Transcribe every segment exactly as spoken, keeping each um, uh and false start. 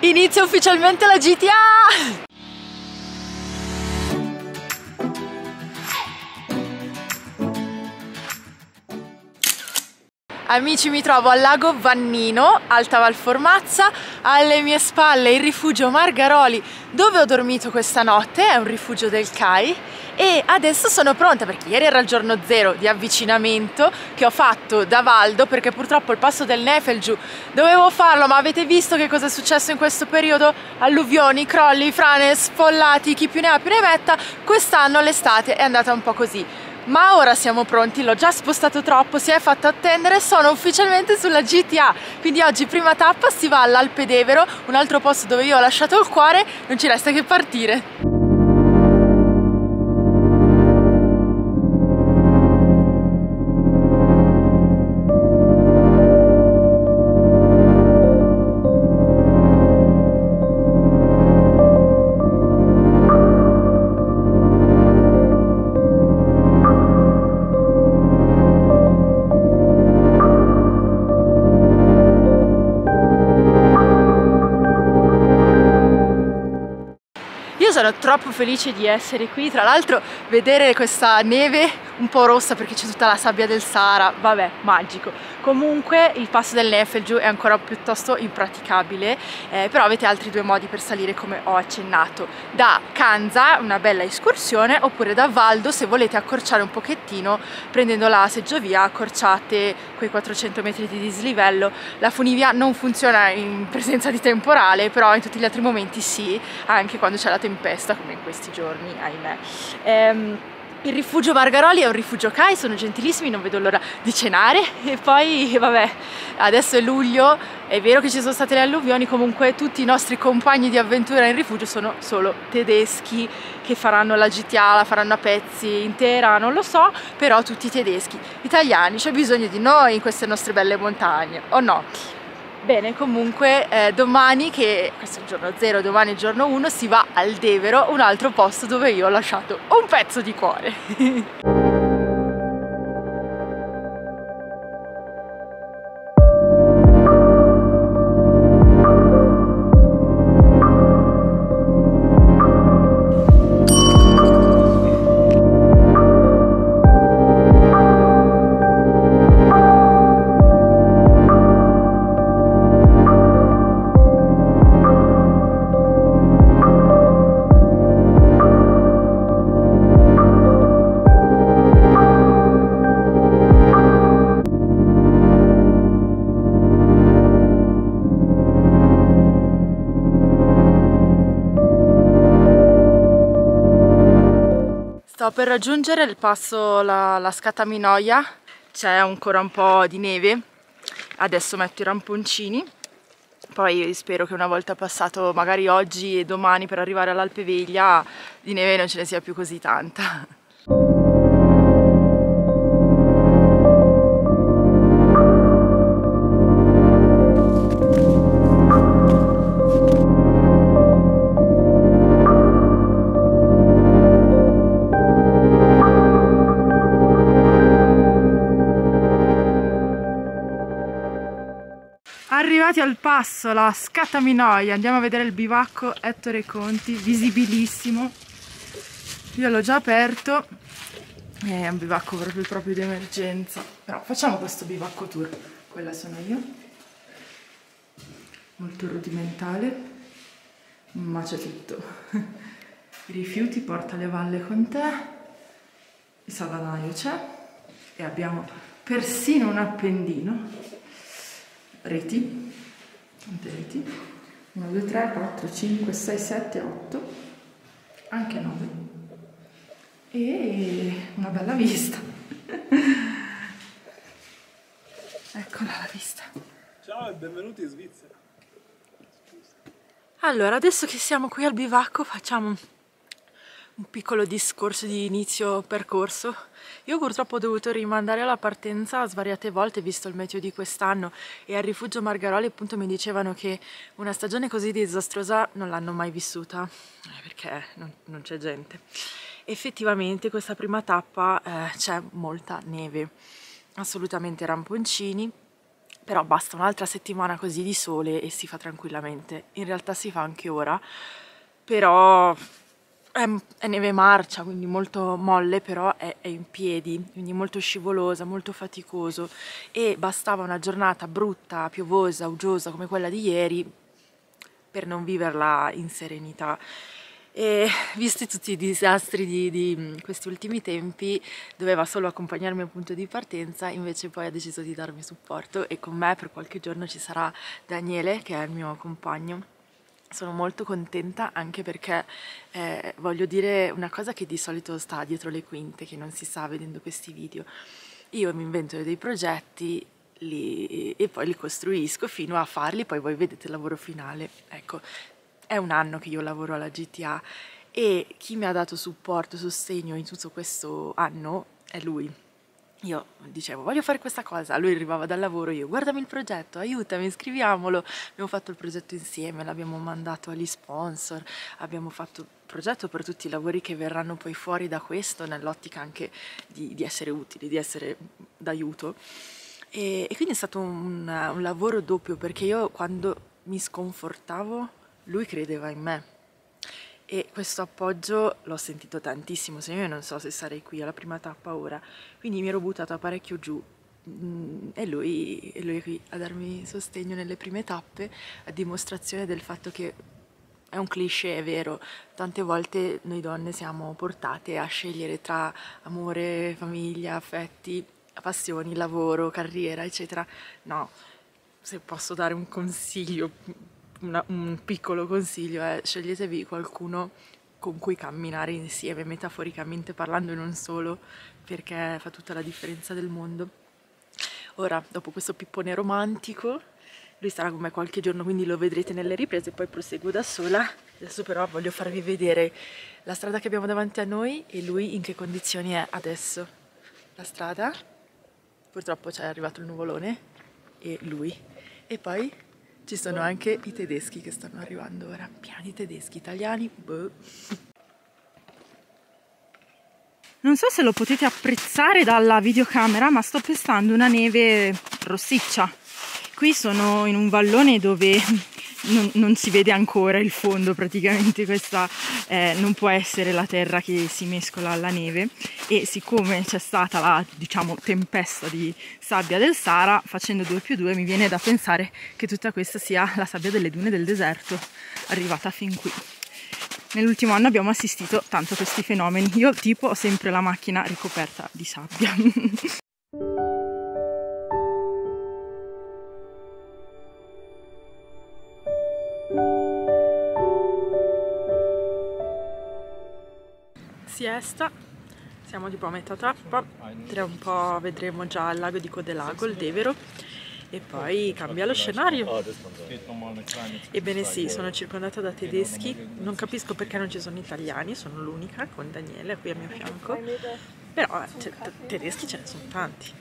Inizia ufficialmente la G T A! Amici, mi trovo al lago Vannino, Alta Val Formazza, alle mie spalle il rifugio Margaroli dove ho dormito questa notte, è un rifugio del C A I, e adesso sono pronta perché ieri era il giorno zero di avvicinamento che ho fatto da Valdo perché purtroppo il passo del Nefelgiù dovevo farlo, ma avete visto che cosa è successo in questo periodo? Alluvioni, crolli, frane, sfollati, chi più ne ha più ne metta. Quest'anno l'estate è andata un po' così. Ma ora siamo pronti, l'ho già spostato troppo, si è fatto attendere, sono ufficialmente sulla G T A. Quindi oggi prima tappa si va all'Alpedevero, un altro posto dove io ho lasciato il cuore, non ci resta che partire. Sono troppo felice di essere qui, tra l'altro vedere questa neve un po' rossa perché c'è tutta la sabbia del Sahara, vabbè, magico. Comunque il passo del Nefelgiù è ancora piuttosto impraticabile, eh, però avete altri due modi per salire come ho accennato. Da Canza, una bella escursione, oppure da Valdo se volete accorciare un pochettino prendendo la seggiovia, accorciate quei quattrocento metri di dislivello. La funivia non funziona in presenza di temporale, però in tutti gli altri momenti sì, anche quando c'è la tempesta come in questi giorni, ahimè. Ehm, Il rifugio Margaroli è un rifugio C A I, sono gentilissimi, non vedo l'ora di cenare. E poi vabbè, adesso è luglio, è vero che ci sono state le alluvioni, comunque tutti i nostri compagni di avventura in rifugio sono solo tedeschi che faranno la G T A, la faranno a pezzi intera, non lo so, però tutti tedeschi. Italiani, c'è bisogno di noi in queste nostre belle montagne, o no? Bene, comunque eh, domani, che questo è il giorno zero, domani è il giorno uno, si va al Devero, un altro posto dove io ho lasciato un pezzo di cuore. Sto per raggiungere il passo, la, la Scataminoia, c'è ancora un po' di neve, adesso metto i ramponcini, poi spero che una volta passato magari oggi e domani per arrivare all'Alpeveglia di neve non ce ne sia più così tanta. Arrivati al passo, la Scataminoia, andiamo a vedere il bivacco Ettore Conti, visibilissimo. Io l'ho già aperto, è un bivacco proprio, proprio di emergenza, però facciamo questo bivacco tour. Quella sono io, molto rudimentale, ma c'è tutto. I rifiuti, porta le valle con te, il salvadanaio c'è e abbiamo persino un appendino. Reti, quante reti? uno, due, tre, quattro, cinque, sei, sette, otto, anche nove, e una bella vista. Eccola la vista. Ciao e benvenuti in Svizzera. Allora, adesso che siamo qui al bivacco facciamo un piccolo discorso di inizio percorso. Io purtroppo ho dovuto rimandare la partenza svariate volte visto il meteo di quest'anno, e al rifugio Margaroli appunto mi dicevano che una stagione così disastrosa non l'hanno mai vissuta, perché non, non c'è gente. Effettivamente questa prima tappa eh, c'è molta neve, assolutamente ramponcini, però basta un'altra settimana così di sole e si fa tranquillamente. In realtà si fa anche ora, però è, è neve marcia, quindi molto molle, però è, è in piedi, quindi molto scivolosa, molto faticoso, e bastava una giornata brutta, piovosa, uggiosa come quella di ieri per non viverla in serenità. E visti tutti i disastri di, di questi ultimi tempi, doveva solo accompagnarmi al punto di partenza, invece poi ha deciso di darmi supporto, e con me per qualche giorno ci sarà Daniele, che è il mio compagno. Sono molto contenta anche perché eh, voglio dire una cosa che di solito sta dietro le quinte, che non si sa vedendo questi video. Io mi invento dei progetti li, e poi li costruisco fino a farli, poi voi vedete il lavoro finale. Ecco, è un anno che io lavoro alla G T A e chi mi ha dato supporto, sostegno in tutto questo anno è lui. Io dicevo voglio fare questa cosa, lui arrivava dal lavoro, io guardami il progetto, aiutami, scriviamolo. Abbiamo fatto il progetto insieme, l'abbiamo mandato agli sponsor, abbiamo fatto il progetto per tutti i lavori che verranno poi fuori da questo, nell'ottica anche di, di essere utili, di essere d'aiuto. E, e quindi è stato un, un lavoro doppio, perché io quando mi sconfortavo lui credeva in me. E questo appoggio l'ho sentito tantissimo, se io non so se sarei qui alla prima tappa ora, quindi mi ero buttata parecchio giù mm, e lui, e lui è qui a darmi sostegno nelle prime tappe, a dimostrazione del fatto che è un cliché, è vero, tante volte noi donne siamo portate a scegliere tra amore, famiglia, affetti, passioni, lavoro, carriera, eccetera. No, se posso dare un consiglio, Una, un piccolo consiglio è: sceglietevi qualcuno con cui camminare insieme, metaforicamente parlando e non solo, perché fa tutta la differenza del mondo. Ora, dopo questo pippone romantico, lui starà con me qualche giorno, quindi lo vedrete nelle riprese, poi proseguo da sola. Adesso però voglio farvi vedere la strada che abbiamo davanti a noi e lui in che condizioni è adesso. La strada, purtroppo c'è arrivato il nuvolone, e lui, e poi ci sono anche i tedeschi che stanno arrivando ora, pieno di tedeschi, italiani, boh. Non so se lo potete apprezzare dalla videocamera, ma sto pestando una neve rossiccia. Qui sono in un vallone dove non, non si vede ancora il fondo, praticamente questa eh, non può essere la terra che si mescola alla neve, e siccome c'è stata la, diciamo, tempesta di sabbia del Sahara, facendo due più due mi viene da pensare che tutta questa sia la sabbia delle dune del deserto arrivata fin qui. Nell'ultimo anno abbiamo assistito tanto a questi fenomeni. Io tipo ho sempre la macchina ricoperta di sabbia. Siesta, siamo tipo a metà tappa, tra un po' vedremo già il lago di Codelago, il Devero, e poi cambia lo scenario. Ebbene sì, sono circondata da tedeschi, non capisco perché non ci sono italiani, sono l'unica con Daniele qui a mio fianco, però eh, tedeschi ce ne sono tanti.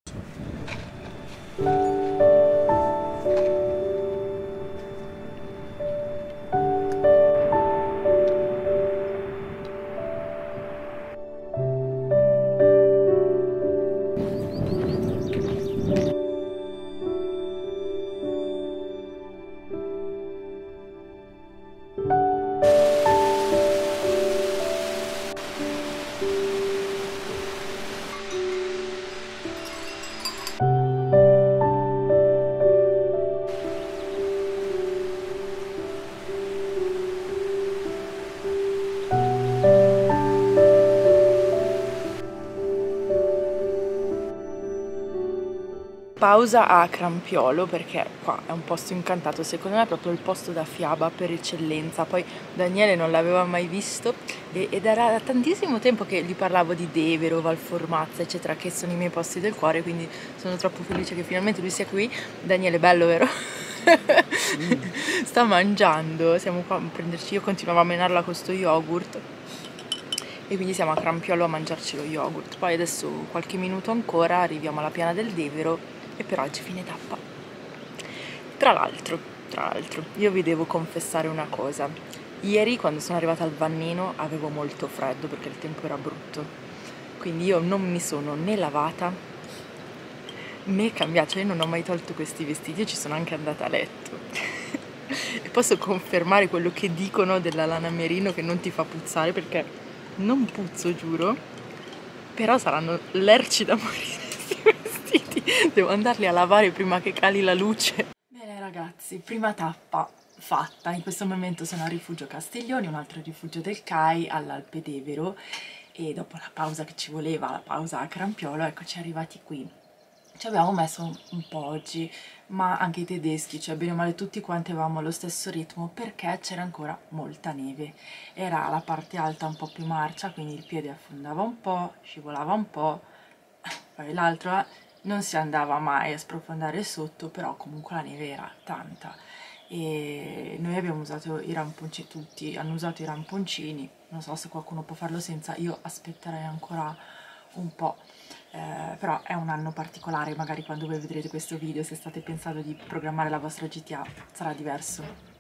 Pausa a Crampiolo, perché qua è un posto incantato, secondo me è proprio il posto da fiaba per eccellenza. Poi Daniele non l'aveva mai visto e, ed era da tantissimo tempo che gli parlavo di Devero, Valformazza eccetera, che sono i miei posti del cuore, quindi sono troppo felice che finalmente lui sia qui. Daniele, bello vero? Mm. Sta mangiando, siamo qua a prenderci, io continuavo a menarla con sto yogurt e quindi siamo a Crampiolo a mangiarci lo yogurt. Poi adesso qualche minuto ancora arriviamo alla piana del Devero e per oggi fine tappa. Tra l'altro, tra l'altro, io vi devo confessare una cosa. Ieri quando sono arrivata al Vannino avevo molto freddo perché il tempo era brutto, quindi io non mi sono né lavata né cambiato, cioè io non ho mai tolto questi vestiti e ci sono anche andata a letto. E posso confermare quello che dicono della lana merino, che non ti fa puzzare, perché non puzzo, giuro, però saranno lerci da morire questi vestiti. Devo andarli a lavare prima che cali la luce. Bene ragazzi, prima tappa fatta. In questo momento sono al rifugio Castiglioni, un altro rifugio del C A I all'Alpe d'Evero, e dopo la pausa che ci voleva, la pausa a Crampiolo, eccoci arrivati qui. Ci abbiamo messo un po' oggi, ma anche i tedeschi, cioè bene o male tutti quanti avevamo lo stesso ritmo, perché c'era ancora molta neve. Era la parte alta un po' più marcia, quindi il piede affondava un po', scivolava un po', poi l'altro non si andava mai a sprofondare sotto, però comunque la neve era tanta. E noi abbiamo usato i ramponcini, tutti hanno usato i ramponcini, non so se qualcuno può farlo senza, io aspetterei ancora un po'. Eh, però è un anno particolare, magari quando voi vedrete questo video, se state pensando di programmare la vostra G T A, sarà diverso.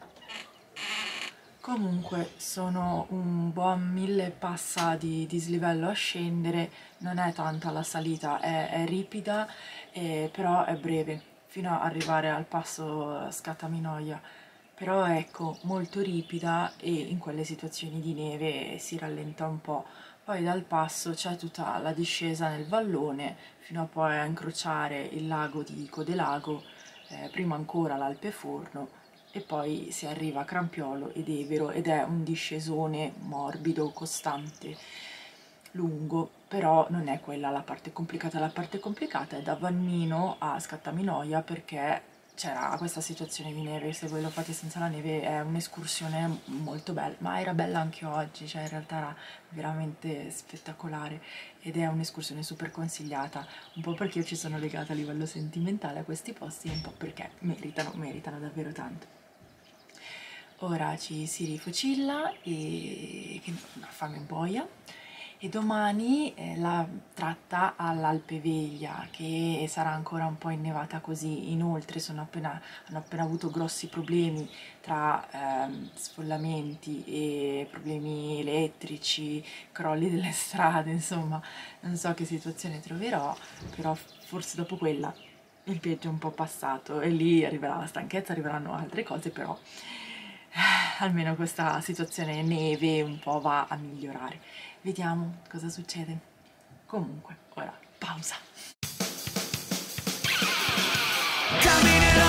Comunque sono un buon mille passa di dislivello a scendere, non è tanta la salita, è, è ripida, eh, però è breve, fino ad arrivare al passo Scattaminoia. Però ecco, molto ripida, e in quelle situazioni di neve si rallenta un po'. Poi dal passo c'è tutta la discesa nel vallone fino a poi a incrociare il lago di Codelago, eh, prima ancora l'Alpe Forno, e poi si arriva a Crampiolo ed Evero, ed è un discesone morbido, costante, lungo, però non è quella la parte complicata. La parte complicata è da Vannino a Scattaminoia, perché c'era questa situazione di neve. Se voi lo fate senza la neve è un'escursione molto bella, ma era bella anche oggi, cioè in realtà era veramente spettacolare, ed è un'escursione super consigliata, un po' perché io ci sono legata a livello sentimentale a questi posti, e un po' perché meritano, meritano davvero tanto. Ora ci si rifocilla e che no, fammi boia. E domani eh, la tratta all'Alpe Veglia, che sarà ancora un po' innevata così. Inoltre sono appena, hanno appena avuto grossi problemi tra ehm, sfollamenti e problemi elettrici, crolli delle strade, insomma non so che situazione troverò, però forse dopo quella il peggio è un po' passato, e lì arriverà la stanchezza, arriveranno altre cose, però almeno questa situazione neve un po' va a migliorare. Vediamo cosa succede. Comunque, ora pausa.